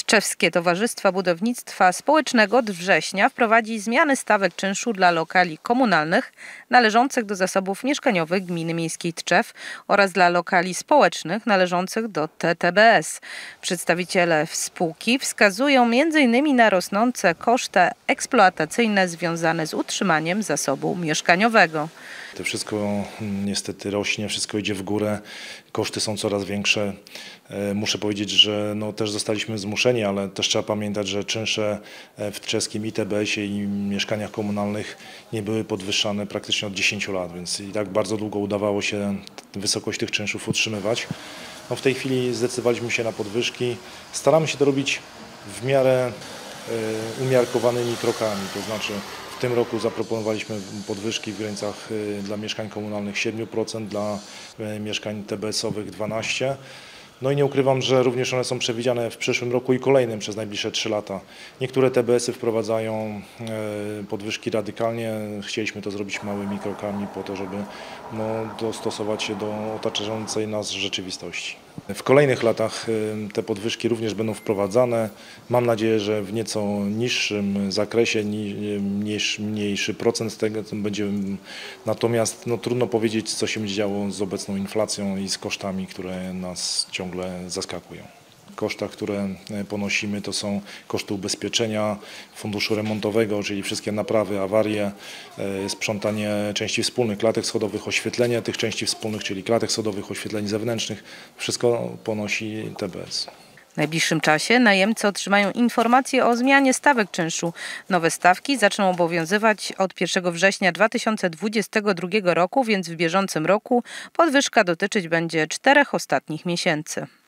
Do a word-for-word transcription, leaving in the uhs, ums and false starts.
Tczewskie Towarzystwo Budownictwa Społecznego od września wprowadzi zmiany stawek czynszu dla lokali komunalnych należących do zasobów mieszkaniowych Gminy Miejskiej Tczew oraz dla lokali społecznych należących do T T B S. Przedstawiciele spółki wskazują między innymi na rosnące koszty eksploatacyjne związane z utrzymaniem zasobu mieszkaniowego. To wszystko niestety rośnie, wszystko idzie w górę, koszty są coraz większe. Muszę powiedzieć, że no też zostaliśmy zmuszeni, ale też trzeba pamiętać, że czynsze w tczewskim I T B S-ie i mieszkaniach komunalnych nie były podwyższane praktycznie od dziesięciu lat, więc i tak bardzo długo udawało się wysokość tych czynszów utrzymywać. No w tej chwili zdecydowaliśmy się na podwyżki. Staramy się to robić w miarę umiarkowanymi krokami, to znaczy w tym roku zaproponowaliśmy podwyżki w granicach dla mieszkań komunalnych siedem procent, dla mieszkań T B S-owych dwanaście procent. No i nie ukrywam, że również one są przewidziane w przyszłym roku i kolejnym przez najbliższe trzy lata. Niektóre T B S-y wprowadzają podwyżki radykalnie. Chcieliśmy to zrobić małymi krokami po to, żeby no, dostosować się do otaczającej nas rzeczywistości. W kolejnych latach te podwyżki również będą wprowadzane. Mam nadzieję, że w nieco niższym zakresie, niż mniejszy procent tego będzie. Natomiast no, trudno powiedzieć, co się będzie działo z obecną inflacją i z kosztami, które nas ciągle zaskakują. Koszta, które ponosimy, to są koszty ubezpieczenia, funduszu remontowego, czyli wszystkie naprawy, awarie, sprzątanie części wspólnych, klatek schodowych, oświetlenie tych części wspólnych, czyli klatek schodowych, oświetleń zewnętrznych. Wszystko ponosi T B S. W najbliższym czasie najemcy otrzymają informacje o zmianie stawek czynszu. Nowe stawki zaczną obowiązywać od pierwszego września dwa tysiące dwudziestego drugiego roku, więc w bieżącym roku podwyżka dotyczyć będzie czterech ostatnich miesięcy.